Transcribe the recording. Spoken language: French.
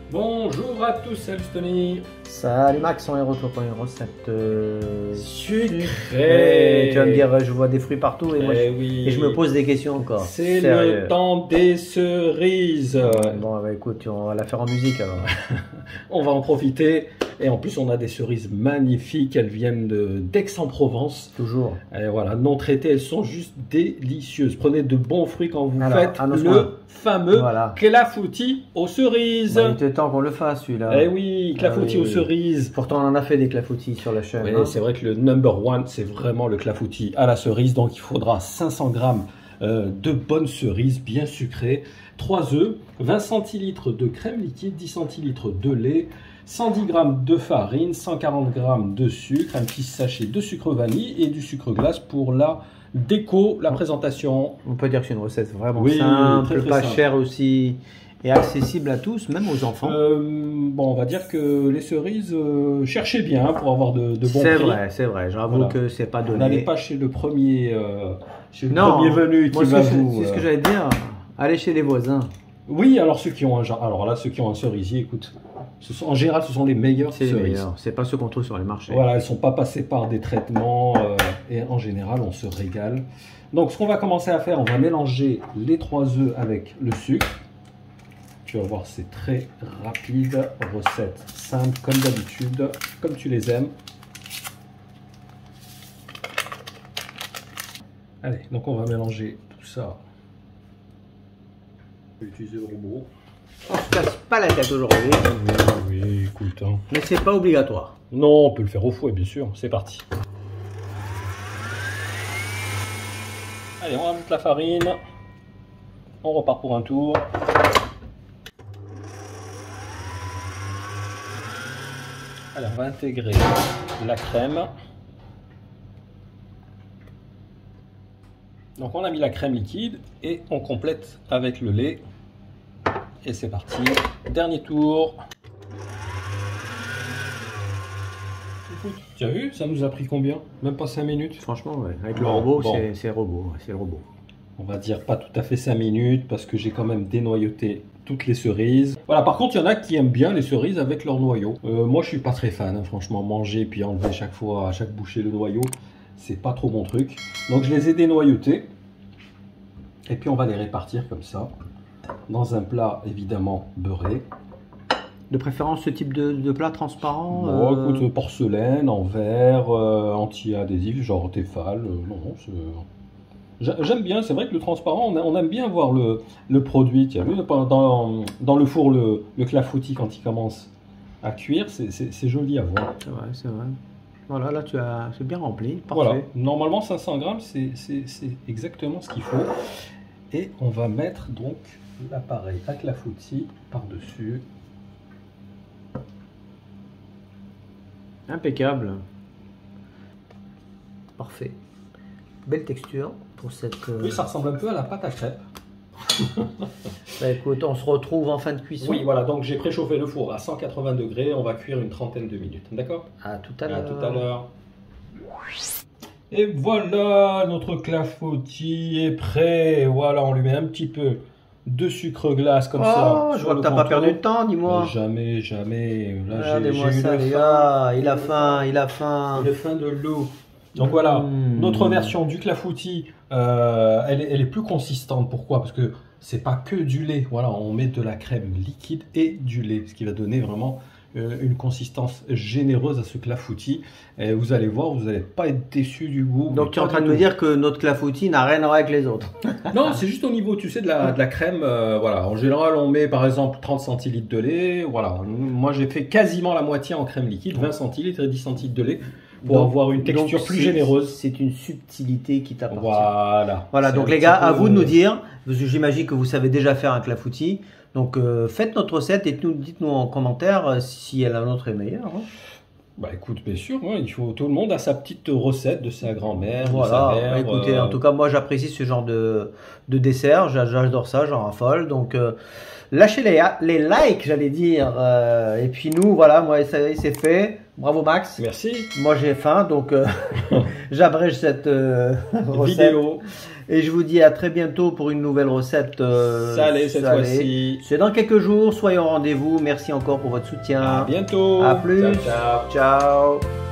Bonjour à tous, salut Tony. Salut Max, on est retour pour une recette sucrée. Tu vas me dire, je vois des fruits partout et, Oui. et je me pose des questions encore. C'est le temps des cerises. Bon, bah, écoute, on va la faire en musique alors. On va en profiter. Et en plus, on a des cerises magnifiques. Elles viennent d'Aix-en-Provence. Toujours. Et voilà, non traitées, elles sont juste délicieuses. Prenez de bons fruits quand vous faites le fameux clafoutis aux cerises. Bah, il était temps qu'on le fasse celui-là. Eh oui, clafoutis aux cerises. Pourtant, on en a fait des clafoutis sur la chaîne. Oui, hein. c'est vrai que le number one, c'est vraiment le clafoutis à la cerise. Donc, il faudra 500 grammes de bonnes cerises bien sucrées, 3 œufs, 20 centilitres de crème liquide, 10 centilitres de lait, 110 g de farine, 140 g de sucre, un petit sachet de sucre vanille et du sucre glace pour la déco, la présentation. On peut dire que c'est une recette vraiment Oui, simple, très pas simple. chère aussi et accessible à tous, même aux enfants. Bon, on va dire que les cerises, cherchez bien pour avoir de bons prix. C'est vrai, j'avoue que c'est pas donné. N'allez pas chez le premier, premier venu qui va vous... C'est ce que j'allais dire, allez chez les voisins. Oui, alors ceux qui ont ceux qui ont un cerisier, écoute, en général, ce sont les meilleures cerises. C'est pas ceux qu'on trouve sur les marchés. Voilà, elles sont pas passées par des traitements et en général, on se régale. Donc, ce qu'on va commencer à faire, on va mélanger les 3 œufs avec le sucre. Tu vas voir, c'est très rapide, recette simple comme d'habitude, comme tu les aimes. Allez, donc on va mélanger tout ça. Je vais utiliser le robot. On se casse pas la tête aujourd'hui. Oui, écoute. Hein. Mais c'est pas obligatoire. Non, on peut le faire au fouet, bien sûr. C'est parti. Allez, on rajoute la farine. On repart pour un tour. Allez, on va intégrer la crème. Donc on a mis la crème liquide et on complète avec le lait. Et c'est parti. Dernier tour. Écoute, tu as vu, ça nous a pris combien? Même pas 5 minutes. Franchement, ouais. Avec le robot, c'est le robot. On va dire pas tout à fait 5 minutes parce que j'ai quand même dénoyauté toutes les cerises. Voilà, par contre, il y en a qui aiment bien les cerises avec leur noyau. Moi, je suis pas très fan, hein, franchement. Manger puis enlever chaque fois, à chaque bouchée, le noyau, c'est pas trop mon truc. Donc, je les ai dénoyautés. Et puis, on va les répartir comme ça. Dans un plat, évidemment, beurré. De préférence, ce type de plat transparent Bon, écoute, porcelaine, en verre, anti-adhésif, genre Tefal. Non, j'aime bien, c'est vrai que le transparent, on aime bien voir le produit. Tu as vu, dans le four, le clafoutis, quand il commence à cuire, c'est joli à voir. C'est vrai, c'est vrai. Voilà, là, c'est bien rempli. Parfait. Voilà, normalement, 500 grammes, c'est exactement ce qu'il faut. Et on va mettre donc l'appareil à clafoutis par-dessus. Impeccable. Parfait. Belle texture pour cette... Oui, ça ressemble un peu à la pâte à crêpes. Bah, écoute, on se retrouve en fin de cuisson. Oui, voilà, donc j'ai préchauffé le four à 180 degrés. On va cuire une trentaine de minutes, d'accord? À tout à l'heure. À tout à l'heure. Et voilà, notre clafoutis est prêt. Voilà, on lui met un petit peu de sucre glace comme ça. Je vois que t'as pas perdu de temps, dis-moi. Jamais, jamais. Là, regardez-moi ça, les gars. Il a faim, il a faim. Il a faim de l'eau. Donc voilà, notre version du clafoutis, elle est plus consistante. Pourquoi? Parce que c'est pas que du lait. Voilà, on met de la crème liquide et du lait, ce qui va donner vraiment une consistance généreuse à ce clafoutis. Et vous allez voir, vous n'allez pas être déçus du goût. Donc tu es en train de me dire que notre clafoutis n'a rien à voir avec les autres? Non, c'est juste au niveau, tu sais, de la crème. Voilà, en général, on met par exemple 30 centilitres de lait. Voilà, moi j'ai fait quasiment la moitié en crème liquide, 20 centilitres et 10 centilitres de lait. Pour avoir une texture plus généreuse. C'est une subtilité qui t'appartient. Voilà, donc les gars, à vous de nous dire, parce que j'imagine que vous savez déjà faire un clafoutis. Donc faites notre recette et dites-nous en commentaire si la nôtre est meilleure. Hein. Bah écoute, bien sûr, hein, tout le monde a sa petite recette de sa grand-mère, voilà, de sa mère. Écoutez, en tout cas, moi j'apprécie ce genre de dessert, j'adore ça, j'en raffole. Donc lâchez les likes, j'allais dire. Et puis nous, voilà, moi ça y est, c'est fait. Bravo Max. Merci. Moi j'ai faim, donc j'abrège cette recette. Vidéo. Et je vous dis à très bientôt pour une nouvelle recette. Salée cette fois-ci. C'est dans quelques jours. Soyez au rendez-vous. Merci encore pour votre soutien. À bientôt. À plus. Ciao, ciao. Ciao.